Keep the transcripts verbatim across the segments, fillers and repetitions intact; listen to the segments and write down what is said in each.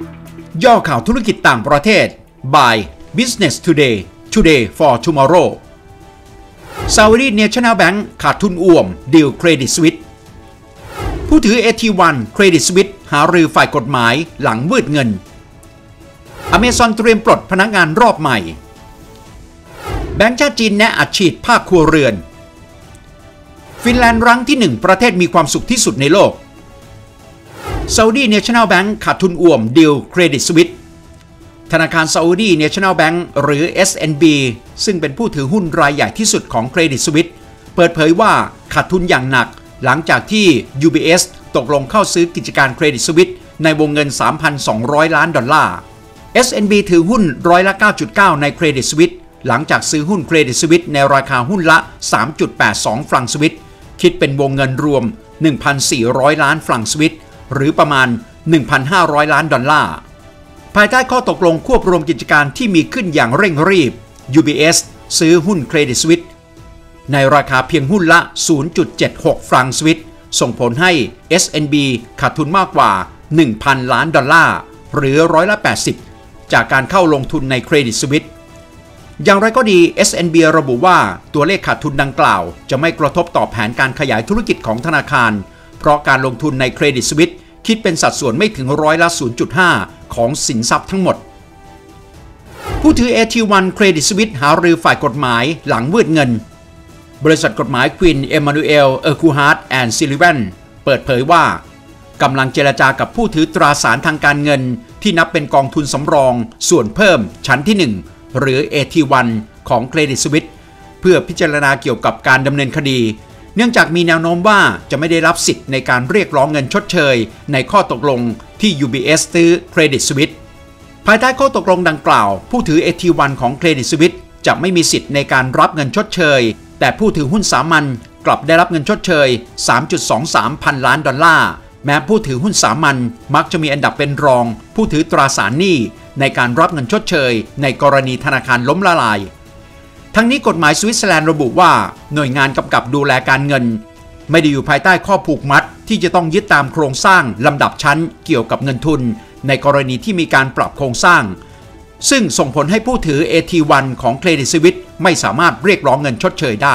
ย่อข่าวธุรกิจต่างประเทศ by Business Today Today for Tomorrow Saudi National Bank ขาดทุนอ่วมดีลเครดิตสวิสผู้ถือ เอ ที วัน เครดิตสวิสหารือฝ่ายกฎหมายหลังมืดเงิน Amazon เตรียมปลดพนักงานรอบใหม่แบงก์ชาติจีนแนะอัดฉีดภาคครัวเรือนฟินแลนด์รั้งที่หนึ่งประเทศมีความสุขที่สุดในโลก Saudi National Bank ขาดทุนอ่วมดีลเครดิตสวิสธนาคาร Saudi National Bank หรือ เอส เอ็น บี ซึ่งเป็นผู้ถือหุ้นรายใหญ่ที่สุดของเครดิตสวิสเปิดเผยว่าขาดทุนอย่างหนักหลังจากที่ ยู บี เอส ตกลงเข้าซื้อกิจการเครดิตสวิสในวงเงิน สามพันสองร้อย ล้านดอลลาร์ เอส เอ็น บี ถือหุ้นร้อยละ เก้าจุดเก้า ในเครดิตสวิสหลังจากซื้อหุ้นเครดิตสวิสในราคาหุ้นละ สามจุดแปดสอง ฟรังก์สวิสคิดเป็นวงเงินรวม หนึ่งพันสี่ร้อย ล้านฟรังก์สวิสหรือประมาณ หนึ่งพันห้าร้อย ล้านดอลลาร์ภายใต้ข้อตกลงควบรวมกิจการที่มีขึ้นอย่างเร่งรีบ ยู บี เอส ซื้อหุ้นเครดิตสวิสในราคาเพียงหุ้นละ ศูนย์จุดเจ็ดหก ฟรังก์สวิสส่งผลให้ เอส เอ็น บี ขาดทุนมากกว่า หนึ่งพัน ล้านดอลลาร์หรือร้อยละ แปดสิบ จากการเข้าลงทุนในเครดิตสวิสอย่างไรก็ดี เอส เอ็น บี ระบุว่าตัวเลขขาดทุนดังกล่าวจะไม่กระทบต่อแผนการขยายธุรกิจของธนาคารเพราะการลงทุนในเครดิตสวิสคิดเป็นสัดส่วนไม่ถึงร้อยละ ศูนย์จุดห้า ของสินทรัพย์ทั้งหมดผู้ถือ เอ ที วัน เครดิตสวิสหารือฝ่ายกฎหมายหลังมืดเงินบริษัทกฎหมายควินเอมานูเอลเออร์คูฮาร์ดแอนด์ซิลิวันเปิดเผยว่ากำลังเจรจากับผู้ถือตราสารทางการเงินที่นับเป็นกองทุนสำรองส่วนเพิ่มชั้นที่หนึ่งหรือ เอ ที วัน ของเครดิตสวิสเพื่อพิจารณาเกี่ยวกับการดำเนินคดีเนื่องจากมีแนวโน้มว่าจะไม่ได้รับสิทธิ์ในการเรียกร้องเงินชดเชยในข้อตกลงที่ ยู บี เอส ซื้อเครดิตสวิสภายใต้ข้อตกลงดังกล่าวผู้ถือ เอ ที วัน ของเครดิตสวิสจะไม่มีสิทธิ์ในการรับเงินชดเชยแต่ผู้ถือหุ้นสามัญกลับได้รับเงินชดเชย สามจุดสองสาม พันล้านดอลลาร์แม้ผู้ถือหุ้นสามัญมักจะมีอันดับเป็นรองผู้ถือตราสารหนี้ในการรับเงินชดเชยในกรณีธนาคารล้มละลายทั้งนี้กฎหมายสวิตเซอร์แลนด์ระบุว่าหน่วยงานกำกับดูแลการเงินไม่ได้อยู่ภายใต้ข้อผูกมัดที่จะต้องยึดตามโครงสร้างลำดับชั้นเกี่ยวกับเงินทุนในกรณีที่มีการปรับโครงสร้างซึ่งส่งผลให้ผู้ถือ เอ ที วัน ของเครดิตสวิสไม่สามารถเรียกร้องเงินชดเชยได้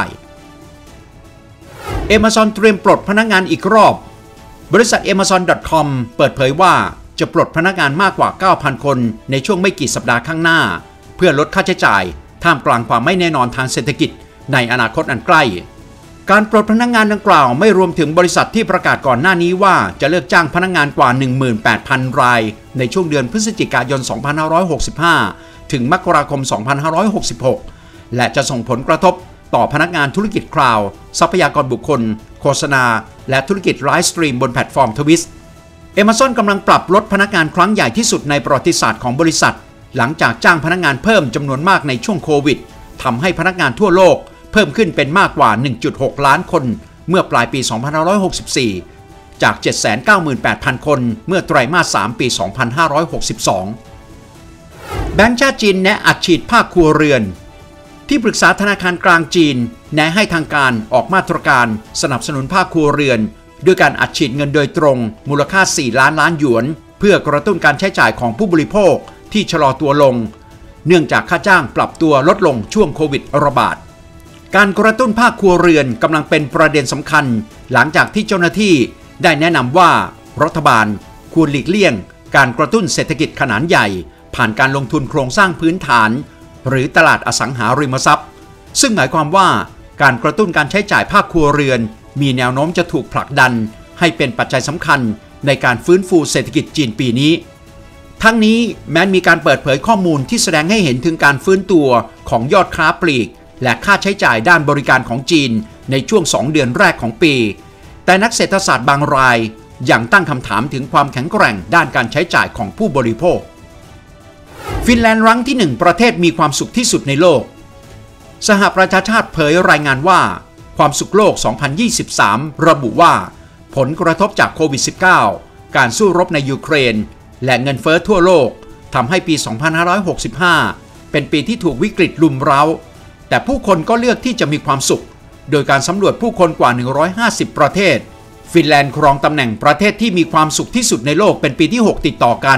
Amazon เตรียมปลดพนักงานอีกรอบบริษัท Amazon ดอท คอม เปิดเผยว่าจะปลดพนักงานมากกว่า เก้าพัน คนในช่วงไม่กี่สัปดาห์ข้างหน้าเพื่อลดค่าใช้จ่ายท่ามกลางความไม่แน่นอนทางเศรษฐกิจในอนาคตอันใกล้การปลดพนักงานดังกล่าวไม่รวมถึงบริษัทที่ประกาศก่อนหน้านี้ว่าจะเลิกจ้างพนักงานกว่า หนึ่งหมื่นแปดพัน รายในช่วงเดือนพฤศจิกายน สองพันห้าร้อยหกสิบห้า ถึงมกราคม สองพันห้าร้อยหกสิบหก และจะส่งผลกระทบต่อพนักงานธุรกิจคลาวด์ทรัพยากรบุคคลโฆษณาและธุรกิจไลฟ์สตรีมบนแพลตฟอร์ม Twitch Amazon กำลังปรับลดพนักงานครั้งใหญ่ที่สุดในประวัติศาสตร์ของบริษัทหลังจากจ้างพนักงานเพิ่มจำนวนมากในช่วงโควิดทำให้พนักงานทั่วโลกเพิ่มขึ้นเป็นมากกว่า หนึ่งจุดหก ล้านคนเมื่อปลายปี สองพันห้าร้อยหกสิบสี่ จาก เจ็ดแสนเก้าหมื่นแปดพัน คนเมื่อไตรมาส สาม ปี สองพันห้าร้อยหกสิบสอง แบงก์ชาติจีนแนะอัดฉีดภาคครัวเรือนที่ปรึกษาธนาคารกลางจีนแนะให้ทางการออกมาตรการสนับสนุนภาคครัวเรือนด้วยการอัดฉีดเงินโดยตรงมูลค่า สี่ ล้านล้านหยวนเพื่อกระตุ้นการใช้จ่ายของผู้บริโภคที่ชะลอตัวลงเนื่องจากค่าจ้างปรับตัวลดลงช่วงโควิดระบาดการกระตุ้นภาคครัวเรือนกำลังเป็นประเด็นสำคัญหลังจากที่เจ้าหน้าที่ได้แนะนำว่ารัฐบาลควรหลีกเลี่ยงการกระตุ้นเศรษฐกิจขนาดใหญ่ผ่านการลงทุนโครงสร้างพื้นฐานหรือตลาดอสังหาริมทรัพย์ซึ่งหมายความว่าการกระตุ้นการใช้จ่ายภาคครัวเรือนมีแนวโน้มจะถูกผลักดันให้เป็นปัจจัยสำคัญในการฟื้นฟูเศรษฐกิจจีนปีนี้ทั้งนี้แม้มีการเปิดเผยข้อมูลที่แสดงให้เห็นถึงการฟื้นตัวของยอดค้าปลีกและค่าใช้จ่ายด้านบริการของจีนในช่วงสองเดือนแรกของปีแต่นักเศรษฐศาสตร์บางรายยังตั้งคำถามถึงความแข็งแกร่งด้านการใช้จ่ายของผู้บริโภคฟินแลนด์รั้งที่หนึ่งประเทศมีความสุขที่สุดในโลกสหประชาชาติเผยรายงานว่าความสุขโลก สองพันยี่สิบสาม ระบุว่าผลกระทบจากโควิด สิบเก้า การสู้รบในยูเครนและเงินเฟ้อทั่วโลกทำให้ปี สองพันห้าร้อยหกสิบห้า เป็นปีที่ถูกวิกฤตรุมเร้าแต่ผู้คนก็เลือกที่จะมีความสุขโดยการสำรวจผู้คนกว่าหนึ่งร้อยห้าสิบประเทศฟินแลนด์ครองตำแหน่งประเทศที่มีความสุขที่สุดในโลกเป็นปีที่หกติดต่อกัน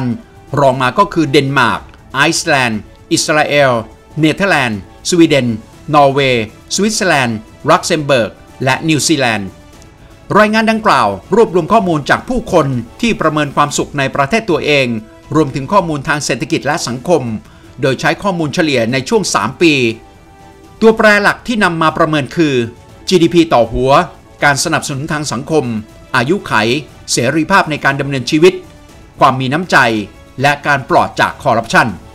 รองมาก็คือเดนมาร์กไอซ์แลนด์อิสราเอลเนเธอร์แลนด์สวีเดนนอร์เวย์สวิตเซอร์แลนด์ลักเซมเบิร์กและนิวซีแลนด์รายงานดังกล่าวรวบรวมข้อมูลจากผู้คนที่ประเมินความสุขในประเทศตัวเองรวมถึงข้อมูลทางเศรษฐกิจและสังคมโดยใช้ข้อมูลเฉลี่ยในช่วงสามปีตัวแปรหลักที่นำมาประเมินคือ จี ดี พี ต่อหัวการสนับสนุนทางสังคมอายุขัยเสรีภาพในการดำเนินชีวิตความมีน้ำใจและการปลอดจากคอร์รัปชัน